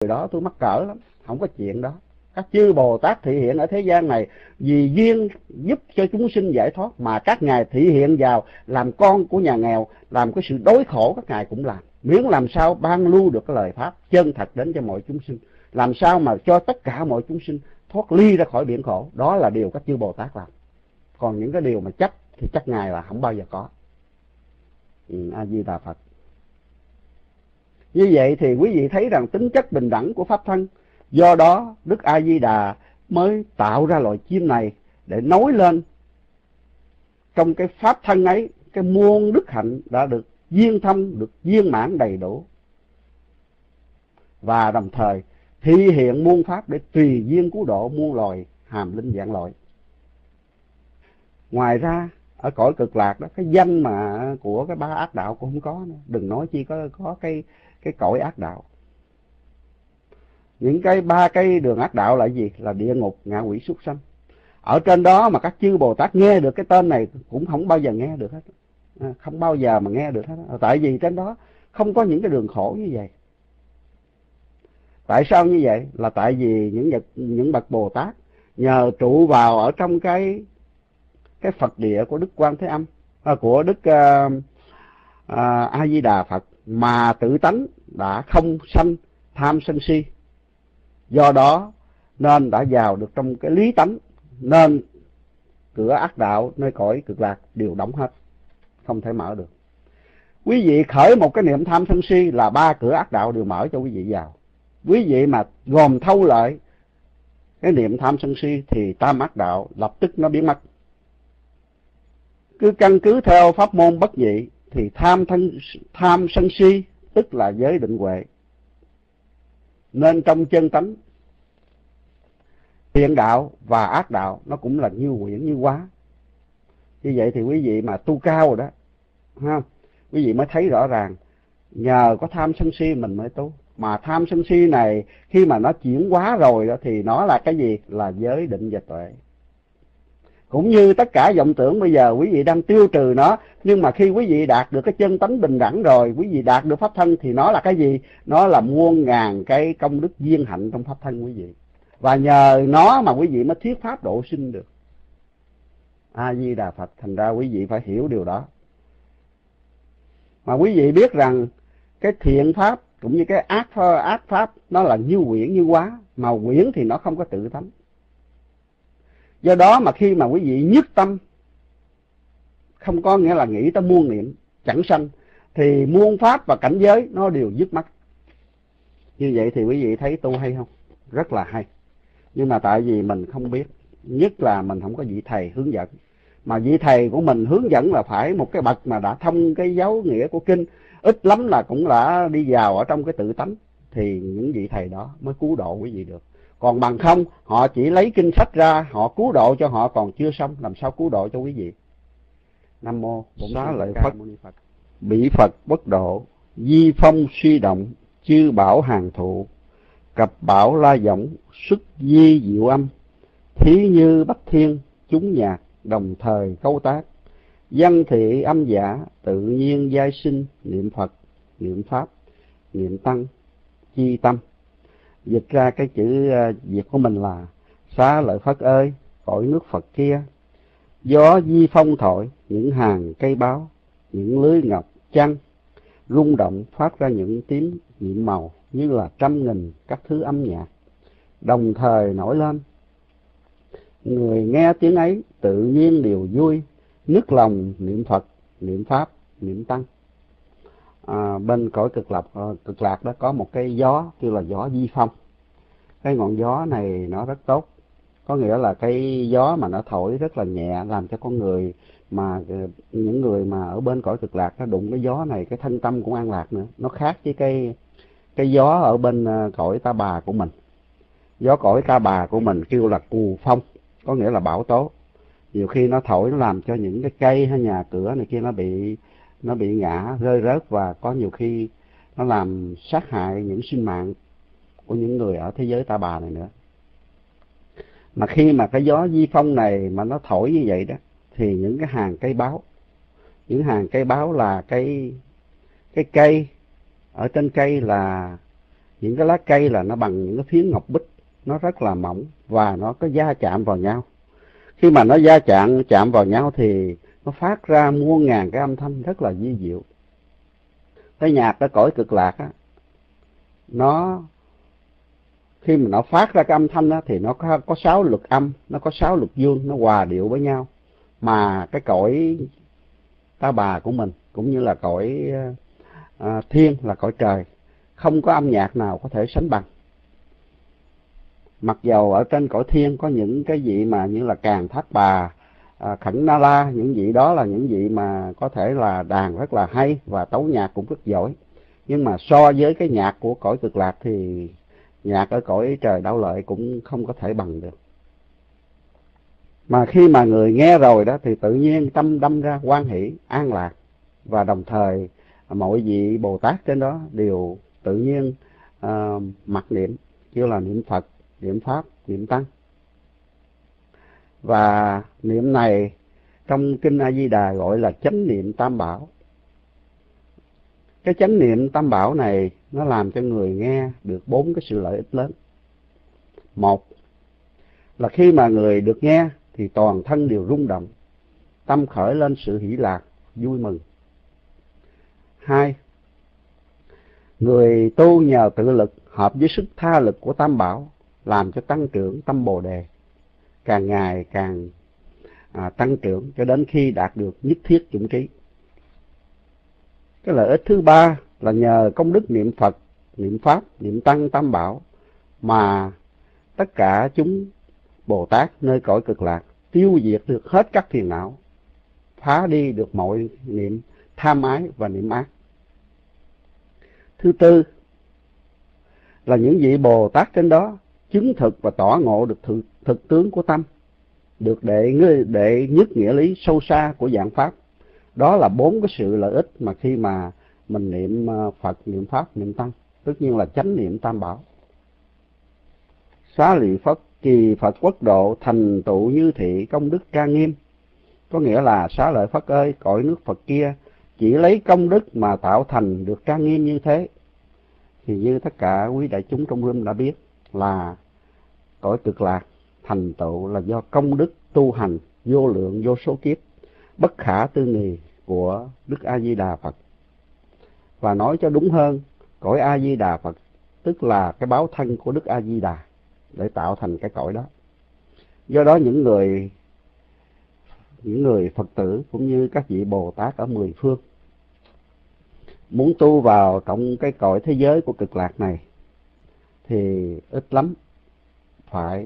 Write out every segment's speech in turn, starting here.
đó tôi mắc cỡ lắm, không có chuyện đó. Các chư Bồ Tát thị hiện ở thế gian này vì duyên giúp cho chúng sinh giải thoát, mà các ngài thị hiện vào làm con của nhà nghèo, làm cái sự đối khổ các ngài cũng làm, miễn làm sao ban lưu được cái lời pháp chân thật đến cho mọi chúng sinh, làm sao mà cho tất cả mọi chúng sinh thoát ly ra khỏi biển khổ. Đó là điều các chư Bồ Tát làm. Còn những cái điều mà chấp thì chắc ngài là không bao giờ có. A Di Đà Phật. Như vậy thì quý vị thấy rằng tính chất bình đẳng của pháp thân. Do đó Đức A Di Đà mới tạo ra loài chim này để nối lên trong cái pháp thân ấy, cái muôn đức hạnh đã được viên thông, được viên mãn đầy đủ, và đồng thời thi hiện muôn pháp để tùy duyên cứu độ muôn loài hàm linh vạn loại. Ngoài ra ở cõi cực lạc đó, cái danh mà của cái ba ác đạo cũng không có nữa, đừng nói chi có cái cõi ác đạo. Những cái ba cái đường ác đạo là gì? Là địa ngục, ngạ quỷ, súc sanh. Ở trên đó mà các chư Bồ Tát nghe được cái tên này cũng không bao giờ nghe được hết, không bao giờ mà nghe được hết. Tại vì trên đó không có những cái đường khổ như vậy. Tại sao như vậy? Là tại vì những bậc Bồ Tát nhờ trụ vào ở trong cái Phật địa của Đức Quan Thế Âm, của Đức A Di Đà Phật, mà tự tánh đã không sanh tham sân si. Do đó nên đã vào được trong cái lý tánh, nên cửa ác đạo nơi cõi cực lạc đều đóng hết, không thể mở được. Quý vị khởi một cái niệm tham sân si là ba cửa ác đạo đều mở cho quý vị vào. Quý vị mà gồm thâu lợi cái niệm tham sân si thì tam ác đạo lập tức nó biến mất. Cứ căn cứ theo pháp môn bất nhị thì tham sân si tức là giới định huệ. Nên trong chân tánh, thiện đạo và ác đạo nó cũng là như quyển như hóa. Như vậy thì quý vị mà tu cao rồi đó, ha, quý vị mới thấy rõ ràng nhờ có tham sân si mình mới tu. Mà tham sân si này khi mà nó chuyển hóa rồi đó thì nó là cái gì? Là giới định và tuệ. Cũng như tất cả vọng tưởng bây giờ quý vị đang tiêu trừ nó, nhưng mà khi quý vị đạt được cái chân tánh bình đẳng rồi, quý vị đạt được pháp thân thì nó là cái gì? Nó là muôn ngàn cái công đức duyên hạnh trong pháp thân quý vị. Và nhờ nó mà quý vị mới thuyết pháp độ sinh được. A Di Đà Phật. Thành ra quý vị phải hiểu điều đó. Mà quý vị biết rằng cái thiện pháp cũng như cái ác pháp nó là như quyển như hóa, mà quyển thì nó không có tự tánh. Do đó mà khi mà quý vị nhất tâm, không có nghĩa là nghĩ tới muôn niệm chẳng sanh, thì muôn pháp và cảnh giới nó đều dứt mất. Như vậy thì quý vị thấy tu hay không? Rất là hay. Nhưng mà tại vì mình không biết, nhất là mình không có vị thầy hướng dẫn. Mà vị thầy của mình hướng dẫn là phải một cái bậc mà đã thông cái dấu nghĩa của kinh, ít lắm là cũng đã đi vào ở trong cái tự tánh, thì những vị thầy đó mới cứu độ quý vị được. Còn bằng không, họ chỉ lấy kinh sách ra, họ cứu độ cho họ còn chưa xong, làm sao cứu độ cho quý vị. Nam mô Bổn Xá Lợi Phất. Bỉ Phật bất độ, di phong suy động, chư bảo hàng thụ, cập bảo la giọng, xuất di diệu âm, thí như bách thiên, chúng nhạc, đồng thời câu tác, văn thị âm giả, tự nhiên giai sinh, niệm Phật, niệm Pháp, niệm Tăng, chi tâm. Dịch ra cái chữ Việt của mình là: Xá Lợi Phất ơi, cõi nước Phật kia, gió di phong thổi, những hàng cây báo, những lưới ngọc chăng, rung động phát ra những tiếng nhiệm màu như là trăm nghìn các thứ âm nhạc, đồng thời nổi lên. Người nghe tiếng ấy tự nhiên đều vui, nức lòng niệm Phật, niệm Pháp, niệm Tăng. Bên cõi cực lạc đó có một cái gió kêu là gió di phong. Cái ngọn gió này nó rất tốt, có nghĩa là cái gió mà nó thổi rất là nhẹ, làm cho con người mà những người mà ở bên cõi cực lạc nó đụng cái gió này, cái thân tâm cũng an lạc nữa. Nó khác với cái gió ở bên cõi Ta Bà của mình. Gió cõi Ta Bà của mình kêu là cù phong, có nghĩa là bão tố. Nhiều khi nó thổi nó làm cho những cái cây hay nhà cửa này kia nó bị ngã rơi rớt, và có nhiều khi nó làm sát hại những sinh mạng của những người ở thế giới Ta Bà này nữa. Mà khi mà cái gió di phong này mà nó thổi như vậy đó, thì những cái hàng cây báo là cái cây, ở trên cây là Những cái lá cây là nó bằng những cái phiến ngọc bích, nó rất là mỏng và nó có va chạm vào nhau. Khi mà nó va chạm vào nhau thì nó phát ra muôn ngàn cái âm thanh rất là vi diệu. Cái nhạc ở cõi cực lạc á, nó khi mà nó phát ra cái âm thanh á, thì nó có 6 lực âm, nó có 6 lực dương, nó hòa điệu với nhau. Mà cái cõi Ta Bà của mình cũng như là cõi thiên là cõi trời, không có âm nhạc nào có thể sánh bằng. Mặc dầu ở trên cõi thiên có những cái vị mà như là Càn Thác Bà, Khẩn Na La, những vị đó là những vị mà có thể là đàn rất là hay và tấu nhạc cũng rất giỏi. Nhưng mà so với cái nhạc của cõi cực lạc thì nhạc ở cõi trời Đạo Lợi cũng không có thể bằng được. Mà khi mà người nghe rồi đó thì tự nhiên tâm đâm ra hoan hỷ, an lạc, và đồng thời mọi vị Bồ Tát trên đó đều tự nhiên mặc niệm, kêu là niệm Phật, niệm Pháp, niệm Tăng. Và niệm này trong Kinh A Di Đà gọi là chánh niệm Tam Bảo. Cái chánh niệm Tam Bảo này nó làm cho người nghe được 4 cái sự lợi ích lớn. Một là khi mà người được nghe thì toàn thân đều rung động, tâm khởi lên sự hỷ lạc, vui mừng. 2, người tu nhờ tự lực hợp với sức tha lực của Tam Bảo làm cho tăng trưởng tâm Bồ Đề, càng ngày càng tăng trưởng cho đến khi đạt được nhất thiết chủng trí. Cái lợi ích thứ 3 là nhờ công đức niệm Phật, niệm Pháp, niệm Tăng, Tam Bảo mà tất cả chúng Bồ Tát nơi cõi cực lạc tiêu diệt được hết các phiền não, phá đi được mọi niệm tham ái và niệm ác. Thứ 4 là những vị Bồ Tát trên đó chứng thực và tỏ ngộ được thực tướng của tâm, được đệ nhất nghĩa lý sâu xa của dạng Pháp. Đó là 4 cái sự lợi ích mà khi mà mình niệm Phật, niệm Pháp, niệm Tăng, tất nhiên là chánh niệm Tam Bảo. Xá Lợi Phất kỳ Phật quốc độ thành tựu như thị công đức trang nghiêm. Có nghĩa là Xá Lợi Phất ơi, cõi nước Phật kia chỉ lấy công đức mà tạo thành được trang nghiêm như thế. Thì như tất cả quý đại chúng trong room đã biết là cõi cực lạc thành tựu là do công đức tu hành vô lượng vô số kiếp bất khả tư nghì của Đức A Di Đà Phật. Và nói cho đúng hơn, cõi A Di Đà Phật tức là cái báo thân của Đức A Di Đà để tạo thành cái cõi đó. Do đó những người Phật tử cũng như các vị Bồ Tát ở 10 phương muốn tu vào trong cái cõi thế giới của cực lạc này thì ít lắm phải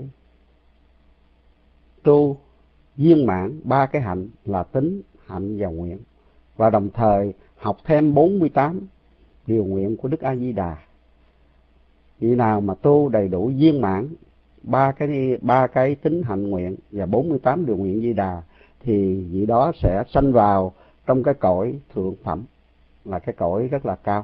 tu viên mãn 3 cái hạnh là tín, hạnh và nguyện, và đồng thời học thêm 48 điều nguyện của Đức A Di Đà. Vị nào mà tu đầy đủ viên mãn ba cái tín, hạnh, nguyện và 48 điều nguyện Di Đà thì vị đó sẽ sanh vào trong cái cõi thượng phẩm, là cái cõi rất là cao.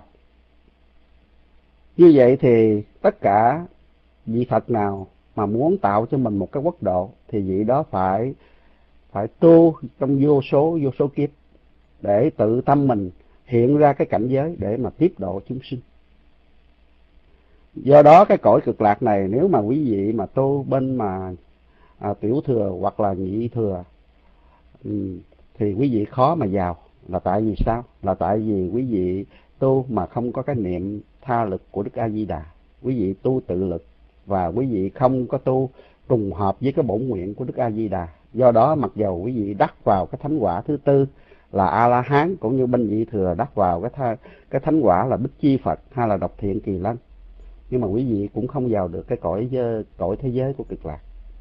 Như vậy thì tất cả vị Phật nào mà muốn tạo cho mình một cái quốc độ thì vị đó phải tu trong vô số kiếp để tự tâm mình hiện ra cái cảnh giới để mà tiếp độ chúng sinh. Do đó cái cõi cực lạc này nếu mà quý vị mà tu bên mà tiểu thừa hoặc là nhị thừa thì quý vị khó mà vào. Là tại vì sao? Là tại vì quý vị tu mà không có cái niệm tha lực của Đức A Di Đà, quý vị tu tự lực và quý vị không có tu trùng hợp với cái bổn nguyện của Đức A Di Đà. Do đó mặc dầu quý vị đắc vào cái thánh quả thứ 4 là A La Hán, cũng như bên nhị thừa đắc vào cái thánh quả là Bích Chi Phật hay là Độc Thiện Kỳ Lân, nhưng mà quý vị cũng không vào được cái cõi thế giới của cực lạc.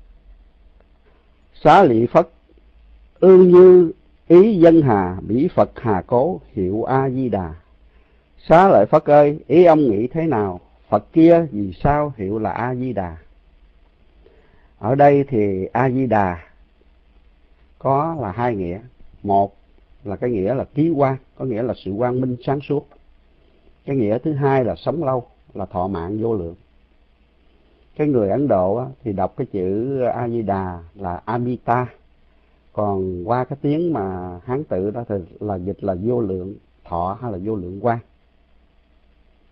Xá Lợi Phất ương như ý dân hà, bỉ Phật hà cố, hiệu A Di Đà. Xá Lợi Phất ơi, ý ông nghĩ thế nào? Phật kia vì sao hiệu là A Di Đà? Ở đây thì A Di Đà có là 2 nghĩa. Một là cái nghĩa là trí quang, có nghĩa là sự quang minh sáng suốt. Cái nghĩa thứ 2 là sống lâu, là thọ mạng vô lượng. Cái người Ấn Độ thì đọc cái chữ A Di Đà là Amita, còn qua cái tiếng mà Hán tự đó thì là dịch là vô lượng thọ hay là vô lượng quang.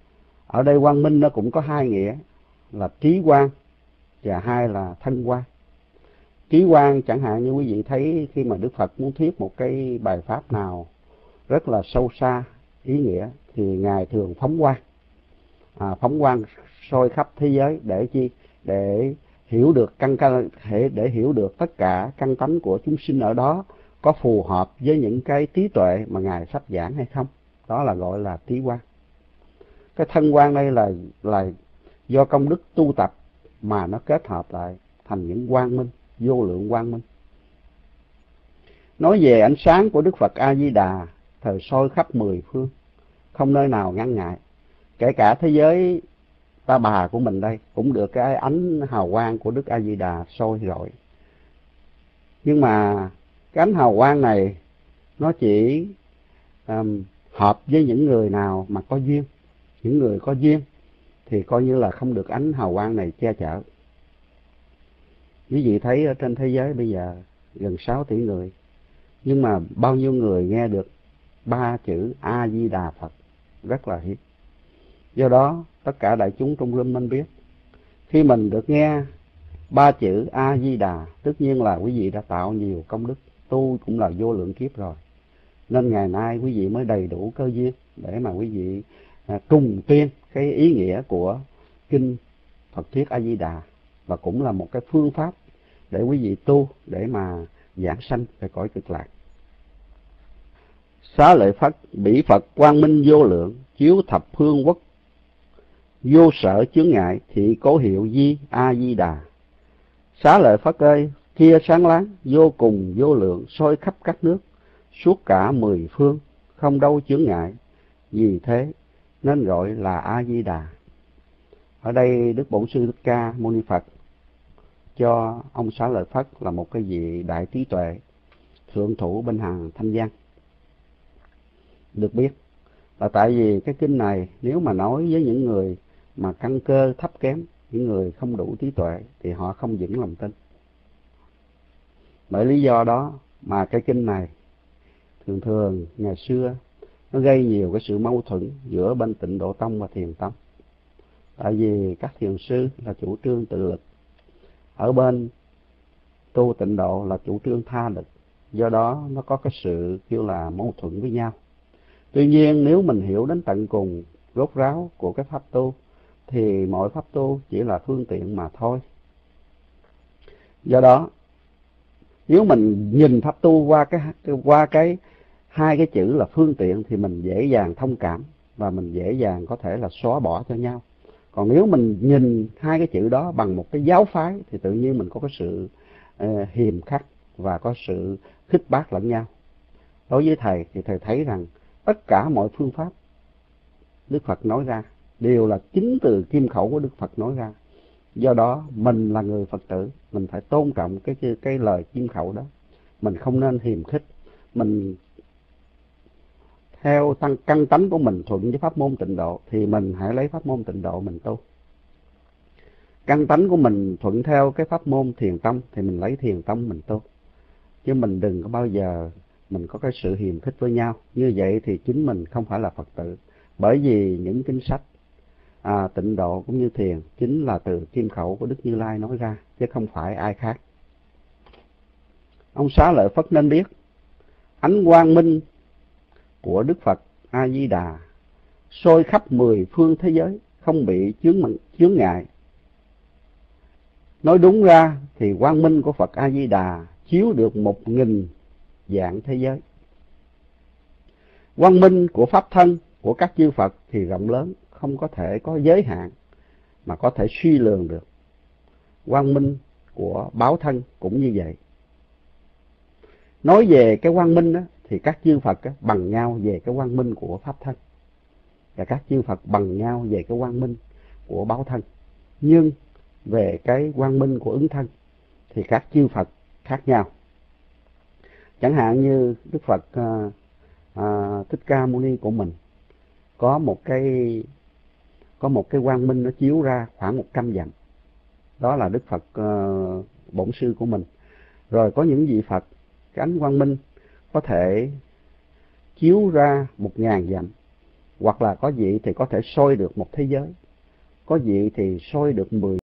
Ở đây quang minh nó cũng có hai nghĩa là trí quang và hai là thân quang. Trí quang chẳng hạn như quý vị thấy khi mà Đức Phật muốn thuyết một cái bài pháp nào rất là sâu xa ý nghĩa thì Ngài thường phóng quang. Phóng quang soi khắp thế giới để chi? Để hiểu được để hiểu được tất cả căn tánh của chúng sinh ở đó có phù hợp với những cái trí tuệ mà Ngài sắp giảng hay không. Đó là gọi là trí quang. Cái thân quang đây là do công đức tu tập mà nó kết hợp lại thành những quang minh, vô lượng quang minh. Nói về ánh sáng của Đức Phật A Di Đà, thời soi khắp mười phương, không nơi nào ngăn ngại. Kể cả thế giới Ta Bà của mình đây cũng được cái ánh hào quang của Đức A Di Đà soi rọi. Nhưng mà cái ánh hào quang này nó chỉ hợp với những người nào mà có duyên. Những người có duyên thì coi như là không được ánh hào quang này che chở. Quý vị thấy ở trên thế giới bây giờ gần 6 tỷ người, nhưng mà bao nhiêu người nghe được 3 chữ A Di Đà Phật? Rất là hiếm. Do đó tất cả đại chúng trong room nên biết, khi mình được nghe 3 chữ A Di Đà, tất nhiên là quý vị đã tạo nhiều công đức, tu cũng là vô lượng kiếp rồi, nên ngày nay quý vị mới đầy đủ cơ duyên để mà quý vị trùng tuyên cái ý nghĩa của kinh Phật thuyết A Di Đà, và cũng là một cái phương pháp để quý vị tu để mà giảng sanh về cõi Cực Lạc. Xá lợi Phất, bỉ Phật quang minh vô lượng, chiếu thập phương quốc, vô sở chướng ngại, thị cố hiệu Di A Di Đà. Xá lợi Phất ơi, kia sáng láng vô cùng vô lượng, soi khắp các nước, suốt cả mười phương, không đâu chướng ngại, vì thế nên gọi là A Di Đà. Ở đây Đức Bổn Sư Thích Ca Mâu Ni Phật cho ông Xá lợi Phất là một cái vị đại trí tuệ, thượng thủ bên hàng Thanh Văn. Được biết là tại vì cái kinh này nếu mà nói với những người mà căn cơ thấp kém, những người không đủ trí tuệ, thì họ không vững lòng tin. Bởi lý do đó mà cái kinh này thường thường ngày xưa nó gây nhiều cái sự mâu thuẫn giữa bên Tịnh Độ Tông và Thiền Tông. Tại vì các thiền sư là chủ trương tự lực, ở bên tu Tịnh Độ là chủ trương tha lực, do đó nó có cái sự kêu là mâu thuẫn với nhau. Tuy nhiên nếu mình hiểu đến tận cùng rốt ráo của cái pháp tu thì mọi pháp tu chỉ là phương tiện mà thôi. Do đó nếu mình nhìn pháp tu qua cái hai cái chữ là phương tiện thì mình dễ dàng thông cảm và mình dễ dàng có thể là xóa bỏ cho nhau. Còn nếu mình nhìn hai cái chữ đó bằng một cái giáo phái thì tự nhiên mình có cái sự hiềm khắc và có sự khích bác lẫn nhau. Đối với thầy thì thầy thấy rằng tất cả mọi phương pháp Đức Phật nói ra đều là chính từ kim khẩu của Đức Phật nói ra. Do đó mình là người Phật tử, mình phải tôn trọng cái lời kim khẩu đó. Mình không nên hiềm khích. Mình theo căn tánh của mình thuận với pháp môn Tịnh Độ thì mình hãy lấy pháp môn Tịnh Độ mình tu. Căn tánh của mình thuận theo cái pháp môn Thiền Tông thì mình lấy Thiền Tông mình tu. Chứ mình đừng có bao giờ mình có cái sự hiềm khích với nhau. Như vậy thì chính mình không phải là Phật tử. Bởi vì những kinh sách Tịnh Độ cũng như Thiền chính là từ kim khẩu của Đức Như Lai nói ra, chứ không phải ai khác. Ông Xá lợi Phất nên biết ánh quang minh của Đức Phật A Di Đà soi khắp mười phương thế giới, không bị chướng ngại. Nói đúng ra thì quang minh của Phật A Di Đà chiếu được 1000 dạng thế giới. Quang minh của pháp thân của các chư Phật thì rộng lớn, không có thể có giới hạn mà có thể suy lường được. Quang minh của báo thân cũng như vậy. Nói về cái quang minh đó, thì các chư Phật bằng nhau về cái quang minh của pháp thân, và các chư Phật bằng nhau về cái quang minh của báo thân. Nhưng về cái quang minh của ứng thân thì các chư Phật khác nhau. Chẳng hạn như Đức Phật Thích Ca Mâu Ni của mình có một cái quang minh nó chiếu ra khoảng 100 dặm. Đó là Đức Phật Bổn Sư của mình. Rồi có những vị Phật cái ánh quang minh có thể chiếu ra 1000 dặm. Hoặc là có vị thì có thể soi được một thế giới, có vị thì soi được 10